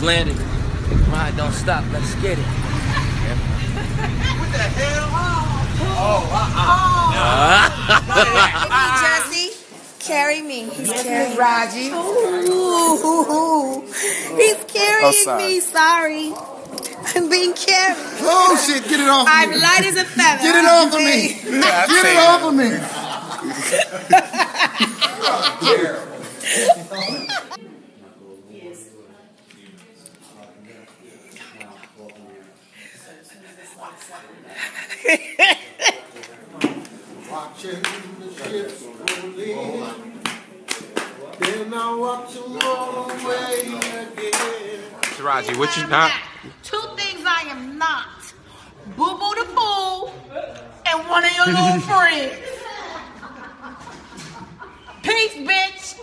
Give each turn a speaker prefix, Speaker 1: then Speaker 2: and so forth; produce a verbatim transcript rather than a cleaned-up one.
Speaker 1: landed. Ride don't stop. Let's get it.
Speaker 2: What the hell? Oh, uh-uh.
Speaker 3: Carry me, Jussie. Carry me. He's carrying
Speaker 2: Taraji.
Speaker 3: Ooh, he's carrying
Speaker 4: Oh, sorry.
Speaker 3: me. Sorry. I'm being carried.
Speaker 2: Oh, shit. Get it off
Speaker 3: I'm
Speaker 2: me.
Speaker 3: light as a feather.
Speaker 2: Get it off of me.
Speaker 4: Yeah,
Speaker 2: Get it off of me. Watching the ships roll in, then I watch them roll away again.
Speaker 4: Taraji, what you not?
Speaker 3: Two things I am not. Boo Boo the Fool and one of your little friends. Peace, bitch.